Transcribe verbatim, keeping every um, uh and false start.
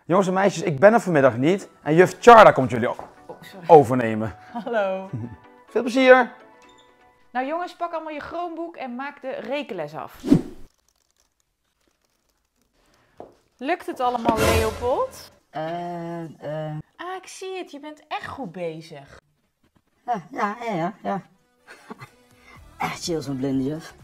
Jongens en meisjes, ik ben er vanmiddag niet en juf Charda komt jullie Oh, sorry. overnemen. Hallo. Veel plezier! Nou jongens, pak allemaal je Chromebook en maak de rekenles af. Lukt het allemaal, Leopold? Eh, eh, Ah, ik zie het. Je bent echt goed bezig. ja, ja, ja, ja. Echt chill zo'n blinde juf.